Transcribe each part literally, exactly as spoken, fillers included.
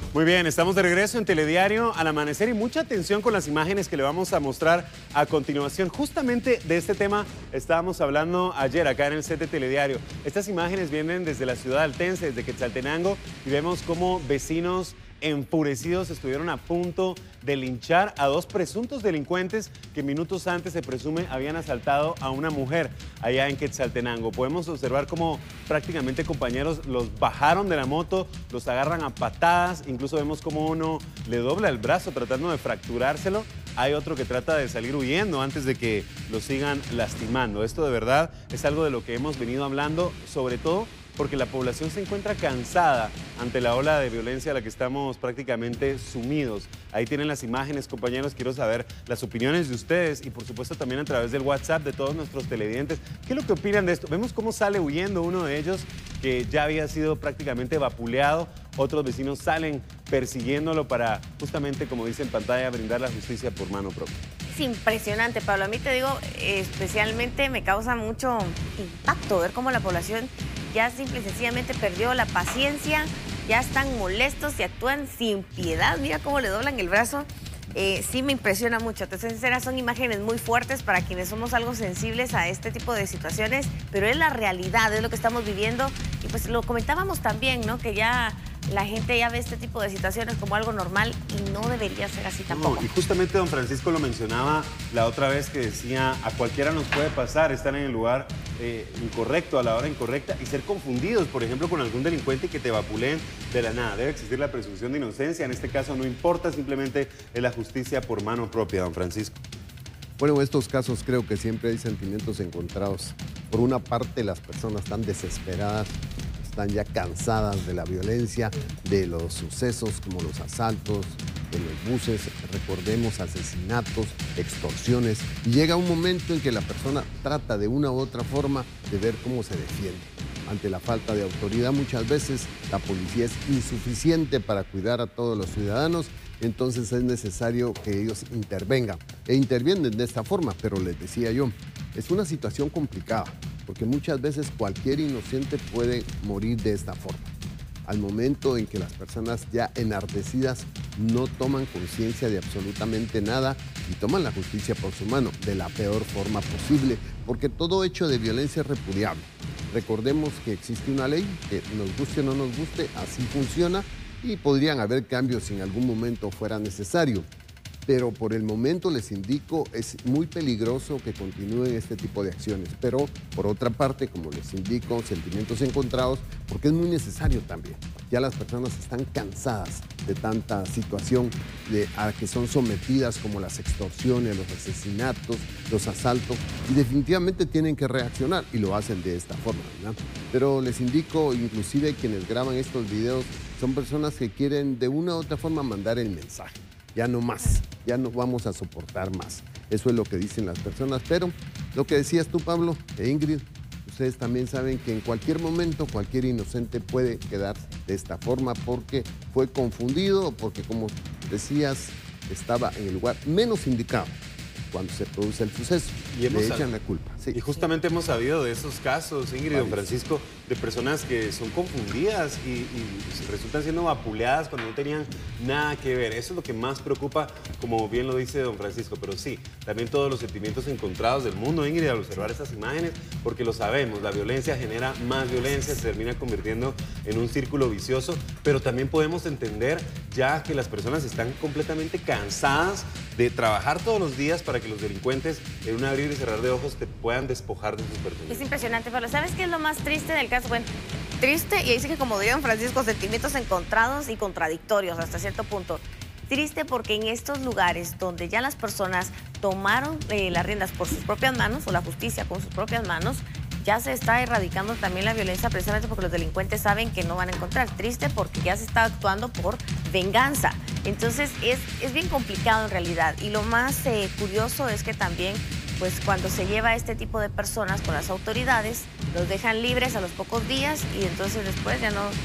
Muy bien, estamos de regreso en Telediario al amanecer y mucha atención con las imágenes que le vamos a mostrar a continuación. Justamente de este tema estábamos hablando ayer acá en el set de Telediario. Estas imágenes vienen desde la ciudad altense, desde Quetzaltenango, y vemos cómo vecinos enfurecidos estuvieron a punto de linchar a dos presuntos delincuentes que minutos antes se presume habían asaltado a una mujer allá en Quetzaltenango. Podemos observar cómo prácticamente compañeros los bajaron de la moto, los agarran a patadas, incluso vemos cómo uno le dobla el brazo tratando de fracturárselo. Hay otro que trata de salir huyendo antes de que lo sigan lastimando. Esto de verdad es algo de lo que hemos venido hablando, sobre todo porque la población se encuentra cansada ante la ola de violencia a la que estamos prácticamente sumidos. Ahí tienen las imágenes, compañeros. Quiero saber las opiniones de ustedes y por supuesto también a través del WhatsApp de todos nuestros televidentes. ¿Qué es lo que opinan de esto? Vemos cómo sale huyendo uno de ellos que ya había sido prácticamente vapuleado. Otros vecinos salen persiguiéndolo para justamente, como dice en pantalla, brindar la justicia por mano propia. Es impresionante, Pablo. A mí te digo, especialmente me causa mucho impacto ver cómo la población ya simple y sencillamente perdió la paciencia, ya están molestos y actúan sin piedad. Mira cómo le doblan el brazo. Eh, sí me impresiona mucho. Te soy sincera, son imágenes muy fuertes para quienes somos algo sensibles a este tipo de situaciones, pero es la realidad, es lo que estamos viviendo. Y pues lo comentábamos también, ¿no? Que ya la gente ya ve este tipo de situaciones como algo normal y no debería ser así tampoco. No, y justamente don Francisco lo mencionaba la otra vez que decía, a cualquiera nos puede pasar estar en el lugar eh, incorrecto, a la hora incorrecta y ser confundidos, por ejemplo, con algún delincuente que te vapuleen de la nada. Debe existir la presunción de inocencia, en este caso no importa, simplemente es la justicia por mano propia, don Francisco. Bueno, en estos casos creo que siempre hay sentimientos encontrados. Por una parte, las personas están desesperadas, están ya cansadas de la violencia, de los sucesos como los asaltos, de los buses, recordemos asesinatos, extorsiones. Y llega un momento en que la persona trata de una u otra forma de ver cómo se defiende. Ante la falta de autoridad, muchas veces la policía es insuficiente para cuidar a todos los ciudadanos, entonces es necesario que ellos intervengan. E intervienen de esta forma, pero les decía yo, es una situación complicada, porque muchas veces cualquier inocente puede morir de esta forma. Al momento en que las personas ya enardecidas no toman conciencia de absolutamente nada y toman la justicia por su mano de la peor forma posible, porque todo hecho de violencia es repudiable. Recordemos que existe una ley que nos guste o no nos guste, así funciona y podrían haber cambios si en algún momento fuera necesario. Pero por el momento les indico, es muy peligroso que continúen este tipo de acciones. Pero por otra parte, como les indico, sentimientos encontrados, porque es muy necesario también. Ya las personas están cansadas de tanta situación de, a que son sometidas, como las extorsiones, los asesinatos, los asaltos, y definitivamente tienen que reaccionar y lo hacen de esta forma, ¿verdad? Pero les indico, inclusive quienes graban estos videos, son personas que quieren de una u otra forma mandar el mensaje. Ya no más, ya no vamos a soportar más. Eso es lo que dicen las personas. Pero lo que decías tú, Pablo, e Ingrid, ustedes también saben que en cualquier momento cualquier inocente puede quedar de esta forma porque fue confundido o porque, como decías, estaba en el lugar menos indicado cuando se produce el suceso. Y le echan la culpa. Sí. Y justamente hemos sabido de esos casos, Ingrid y don Francisco, de personas que son confundidas y, y resultan siendo vapuleadas cuando no tenían nada que ver. Eso es lo que más preocupa, como bien lo dice don Francisco. Pero sí, también todos los sentimientos encontrados del mundo, Ingrid, al observar estas imágenes, porque lo sabemos, la violencia genera más violencia, se termina convirtiendo en un círculo vicioso, pero también podemos entender ya que las personas están completamente cansadas de trabajar todos los días para que los delincuentes, en un abrir y cerrar de ojos, te puedan despojar de sus pertenencias. Es impresionante, Pablo. ¿Sabes qué es lo más triste del caso? Bueno, triste, y dice que como diría don Francisco, sentimientos encontrados y contradictorios hasta cierto punto. Triste porque en estos lugares donde ya las personas tomaron eh, las riendas por sus propias manos, o la justicia con sus propias manos, ya se está erradicando también la violencia precisamente porque los delincuentes saben que no van a encontrar. Triste porque ya se está actuando por venganza. Entonces es, es bien complicado en realidad. Y lo más eh, curioso es que también, pues cuando se lleva a este tipo de personas con las autoridades, los dejan libres a los pocos días y entonces después ya no,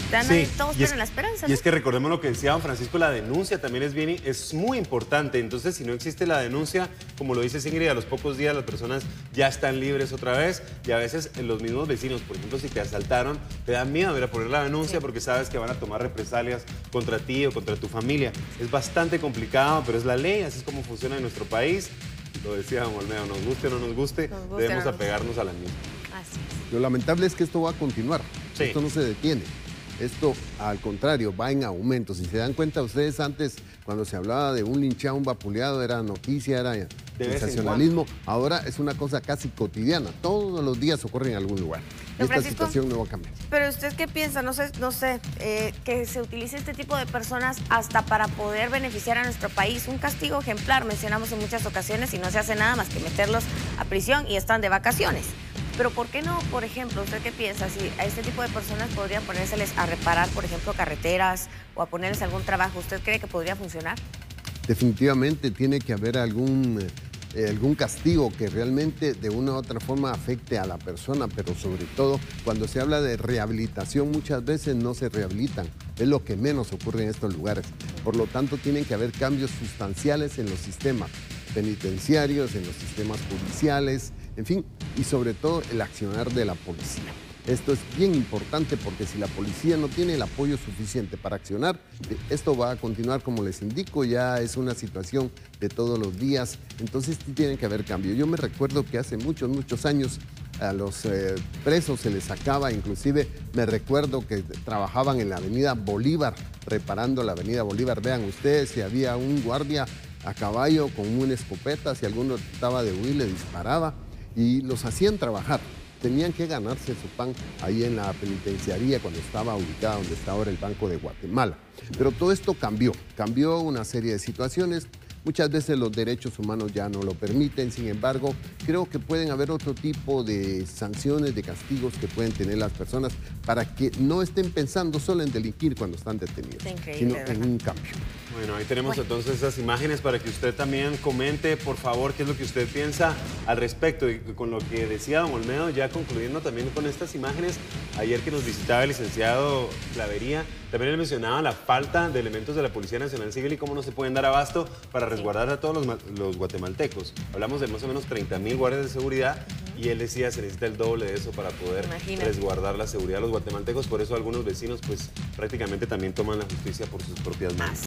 Ya nadie, todos tienen la esperanza. Y ¿no? es que recordemos lo que decía don Francisco, la denuncia también es bien, es muy importante. Entonces, si no existe la denuncia, como lo dice Ingrid, a los pocos días las personas ya están libres otra vez. Y a veces los mismos vecinos, por ejemplo, si te asaltaron, te dan miedo ir a poner la denuncia sí. porque sabes que van a tomar represalias contra ti o contra tu familia. Es bastante complicado, pero es la ley, así es como funciona en nuestro país. Lo decía don Olmedo, nos guste o no nos guste, nos guste debemos no nos apegarnos guste. a la misma. Así es. Lo lamentable es que esto va a continuar, sí. esto no se detiene. Esto, al contrario, va en aumento. Si se dan cuenta ustedes, antes, cuando se hablaba de un linchado, un vapuleado, era noticia, era sensacionalismo. Ahora es una cosa casi cotidiana. Todos los días ocurre en algún lugar. Y esta situación no va a cambiar. Pero ¿usted qué piensa? No sé, no sé eh, que se utilice este tipo de personas hasta para poder beneficiar a nuestro país. Un castigo ejemplar, mencionamos en muchas ocasiones, y no se hace nada más que meterlos a prisión y están de vacaciones. Pero ¿por qué no, por ejemplo, usted qué piensa? Si a este tipo de personas podría ponérseles a reparar, por ejemplo, carreteras o a ponerles algún trabajo, ¿usted cree que podría funcionar? Definitivamente tiene que haber algún, eh, algún castigo que realmente de una u otra forma afecte a la persona, pero sobre todo cuando se habla de rehabilitación muchas veces no se rehabilitan. Es lo que menos ocurre en estos lugares. Por lo tanto, tienen que haber cambios sustanciales en los sistemas penitenciarios, en los sistemas judiciales, en fin, y sobre todo el accionar de la policía. Esto es bien importante porque si la policía no tiene el apoyo suficiente para accionar, esto va a continuar, como les indico, ya es una situación de todos los días, entonces tiene que haber cambio. Yo me recuerdo que hace muchos, muchos años a los eh, presos se les sacaba, inclusive me recuerdo que trabajaban en la avenida Bolívar, reparando la avenida Bolívar. Vean ustedes, si había un guardia a caballo con una escopeta, si alguno trataba de huir le disparaba y los hacían trabajar. Tenían que ganarse su pan ahí en la penitenciaría cuando estaba ubicada donde está ahora el Banco de Guatemala. Pero todo esto cambió, cambió una serie de situaciones. Muchas veces los derechos humanos ya no lo permiten, sin embargo, creo que pueden haber otro tipo de sanciones, de castigos que pueden tener las personas para que no estén pensando solo en delinquir cuando están detenidos, sino en un cambio. Bueno, ahí tenemos bueno. entonces esas imágenes para que usted también comente, por favor, qué es lo que usted piensa al respecto. Y con lo que decía don Olmedo, ya concluyendo también con estas imágenes, ayer que nos visitaba el licenciado Clavería, también él mencionaba la falta de elementos de la Policía Nacional Civil y cómo no se pueden dar abasto para resguardar a todos los, los guatemaltecos. Hablamos de más o menos treinta mil guardias de seguridad y él decía se necesita el doble de eso para poder Imagínate. resguardar la seguridad de los guatemaltecos. Por eso algunos vecinos pues prácticamente también toman la justicia por sus propias manos.